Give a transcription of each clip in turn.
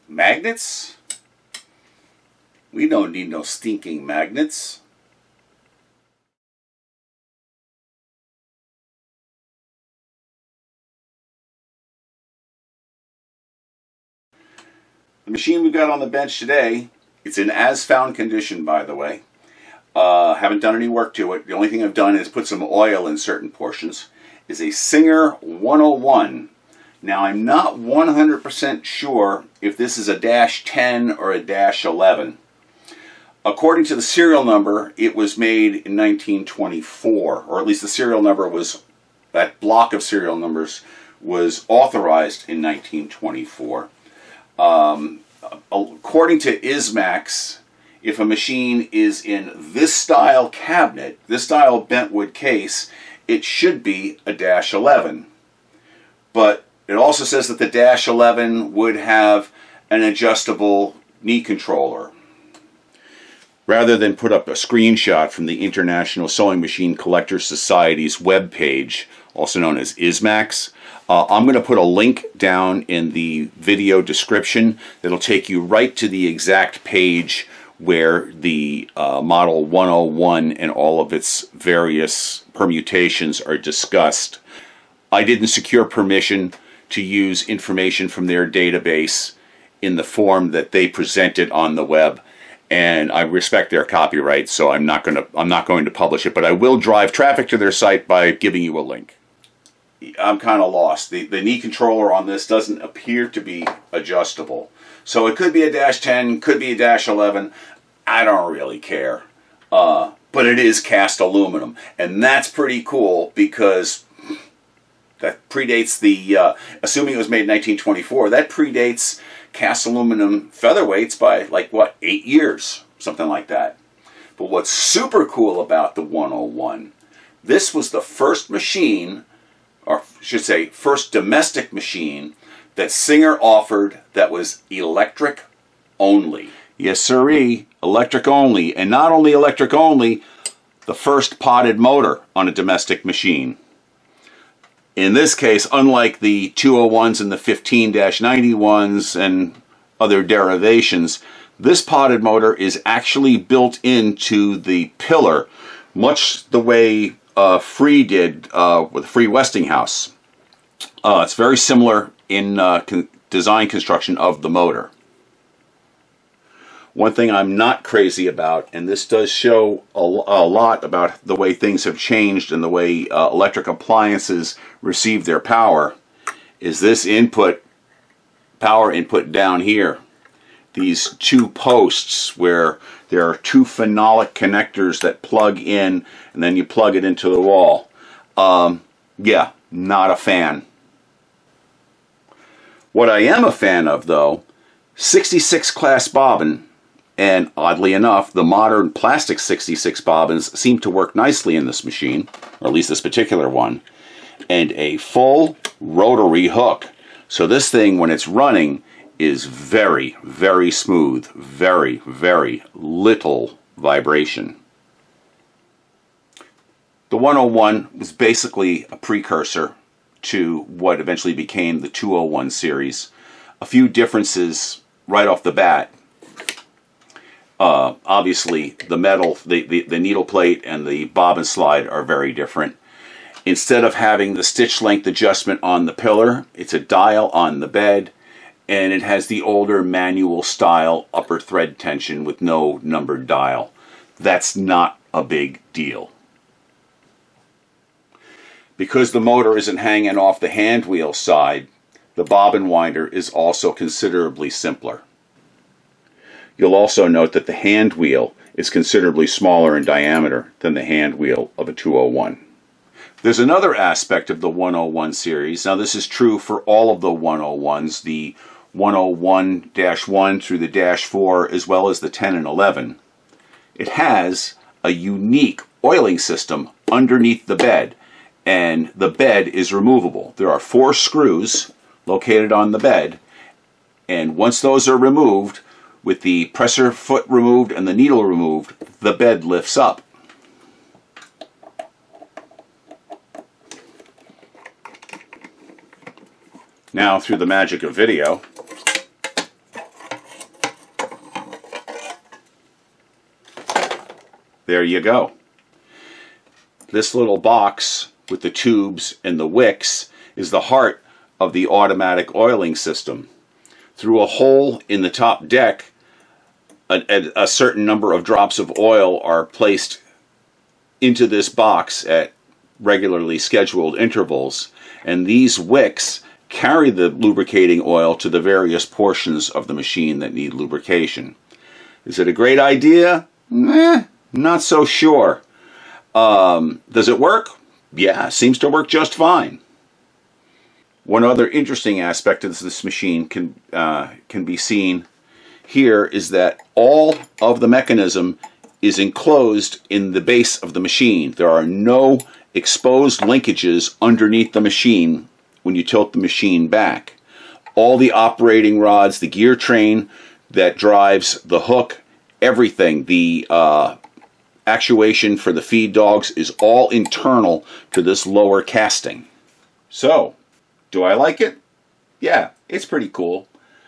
Magnets? We don't need no stinking magnets. The machine we've got on the bench today, it's in as-found condition, by the way. Haven't done any work to it. The only thing I've done is put some oil in certain portions. Is a Singer 101. Now, I'm not 100% sure if this is a -10 or a -11. According to the serial number, it was made in 1924, or at least the serial number was, that block of serial numbers was authorized in 1924. According to ISMAX, if a machine is in this style cabinet, this style bentwood case, it should be a -11. But it also says that the -11 would have an adjustable knee controller. Rather than put up a screenshot from the International Sewing Machine Collectors Society's webpage, also known as ISMAX, I'm going to put a link down in the video description that'll take you right to the exact page where the Model 101 and all of its various permutations are discussed. I didn't secure permission to use information from their database in the form that they presented on the web, and I respect their copyright, so I'm not going to publish it, but I will drive traffic to their site by giving you a link. I'm kind of lost. The knee controller on this doesn't appear to be adjustable. So it could be a -10, could be a -11. I don't really care. But it is cast aluminum. And that's pretty cool because that predates the, assuming it was made in 1924, that predates cast aluminum featherweights by, like, what, 8 years? Something like that. But what's super cool about the 101, this was the first machine, or I should say, first domestic machine that Singer offered that was electric only. Yes, sirree, electric only. And not only electric only, the first potted motor on a domestic machine. In this case, unlike the 201s and the 15-91s and other derivations, this potted motor is actually built into the pillar, much the way Free did with Free Westinghouse. It's very similar in design construction of the motor. One thing I'm not crazy about, and this does show a lot about the way things have changed and the way electric appliances receive their power, is this power input down here. These two posts where there are two phenolic connectors that plug in and then you plug it into the wall. Yeah, not a fan. What I am a fan of, though, 66 class bobbin, and oddly enough, the modern plastic 66 bobbins seem to work nicely in this machine, or at least this particular one, and a full rotary hook. So this thing, when it's running, is very, very smooth, very, very little vibration. The 101 was basically a precursor to what eventually became the 201 series. A few differences right off the bat. Obviously, the metal, the needle plate and the bobbin slide are very different. Instead of having the stitch length adjustment on the pillar, it's a dial on the bed, and it has the older manual style upper thread tension with no numbered dial. That's not a big deal. Because the motor isn't hanging off the hand wheel side, the bobbin winder is also considerably simpler. You'll also note that the hand wheel is considerably smaller in diameter than the hand wheel of a 201. There's another aspect of the 101 series. Now, this is true for all of the 101s, the 101-1 through the -4, as well as the 10 and 11. It has a unique oiling system underneath the bed, and the bed is removable. There are 4 screws located on the bed, and once those are removed, with the presser foot removed and the needle removed, the bed lifts up. Now, through the magic of video, there you go. This little box with the tubes and the wicks is the heart of the automatic oiling system. Through a hole in the top deck, a certain number of drops of oil are placed into this box at regularly scheduled intervals, and these wicks carry the lubricating oil to the various portions of the machine that need lubrication. Is it a great idea? Not so sure. Does it work? Yeah, seems to work just fine. One other interesting aspect of this machine can be seen here is that all of the mechanism is enclosed in the base of the machine. There are no exposed linkages underneath the machine when you tilt the machine back. All the operating rods, the gear train that drives the hook, everything, the actuation for the feed dogs is all internal to this lower casting. So, do I like it? Yeah, it's pretty cool.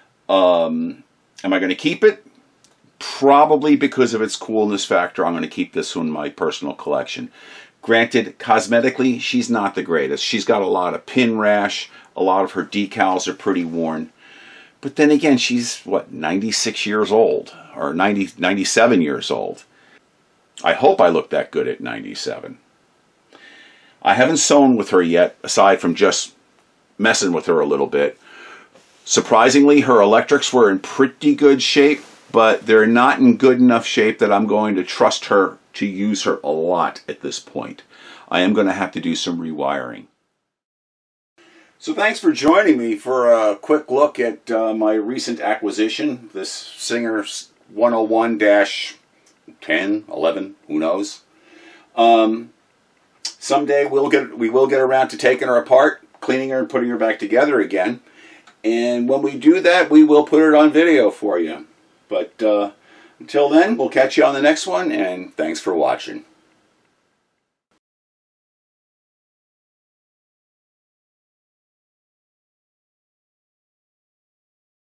Am I going to keep it? Probably because of its coolness factor. I'm going to keep this one in my personal collection. Granted, cosmetically, she's not the greatest. She's got a lot of pin rash. A lot of her decals are pretty worn. But then again, she's, what, 96 years old? Or 97 years old. I hope I look that good at 97. I haven't sewn with her yet, aside from just messing with her a little bit. Surprisingly, her electrics were in pretty good shape, but they're not in good enough shape that I'm going to trust her to use her a lot at this point. I am going to have to do some rewiring. So thanks for joining me for a quick look at my recent acquisition, this Singer 101-10, 11, who knows. Someday we will get around to taking her apart, cleaning her and putting her back together again. And when we do that, we will put it on video for you. But until then, we'll catch you on the next one, and thanks for watching.